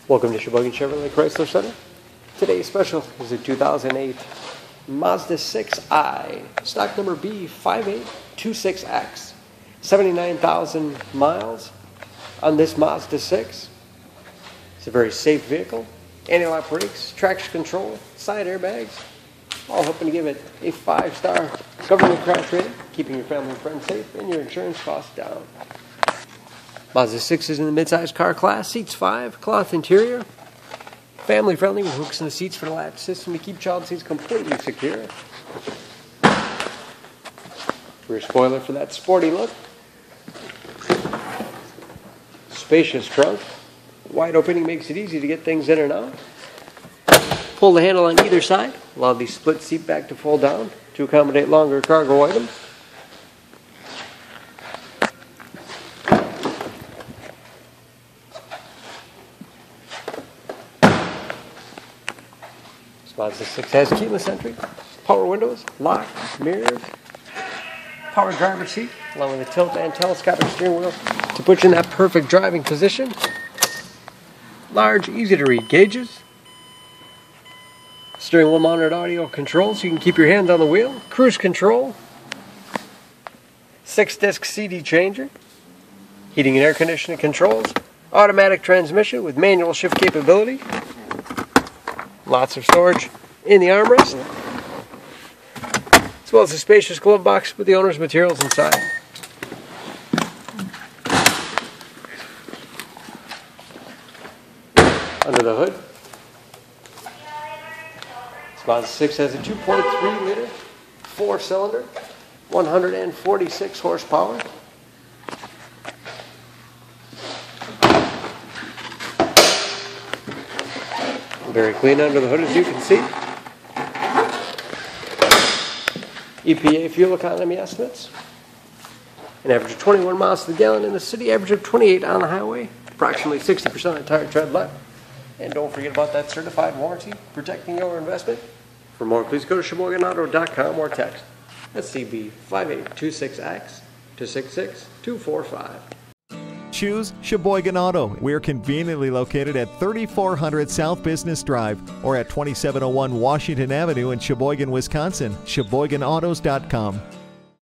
Welcome to Sheboygan Chevrolet Chrysler Center. Today's special is a 2008 Mazda 6i, stock number B5826X. 79,000 miles on this Mazda 6. It's a very safe vehicle. Anti-lock brakes, traction control, side airbags, all hoping to give it a 5-star government crash rating, keeping your family and friends safe and your insurance costs down. Mazda 6 is in the mid-size car class, seats 5, cloth interior, family friendly with hooks in the seats for the latch system to keep child seats completely secure. Rear spoiler for that sporty look. Spacious trunk, wide opening makes it easy to get things in and out. Pull the handle on either side, allow the split seat back to fold down to accommodate longer cargo items. Mazda 6 has keyless entry, power windows, lock, mirrors, power driver's seat, along with a tilt and telescopic steering wheel to put you in that perfect driving position. Large, easy to read gauges. Steering wheel mounted audio controls so you can keep your hands on the wheel. Cruise control. 6-disc CD changer. Heating and air conditioning controls. Automatic transmission with manual shift capability. Lots of storage in the armrest, as well as a spacious glove box with the owner's materials inside. Under the hood, this Mazda 6 has a 2.3-liter, 4-cylinder, 146 horsepower. Very clean under the hood, as you can see. EPA fuel economy estimates. An average of 21 miles to the gallon in the city, average of 28 on the highway. Approximately 60% of tire tread left. And don't forget about that certified warranty protecting your investment. For more, please go to SheboyganAuto.com or text SCB5826X to 66245. Choose Sheboygan Auto. We're conveniently located at 3400 South Business Drive or at 2701 Washington Avenue in Sheboygan, Wisconsin. SheboyganAutos.com.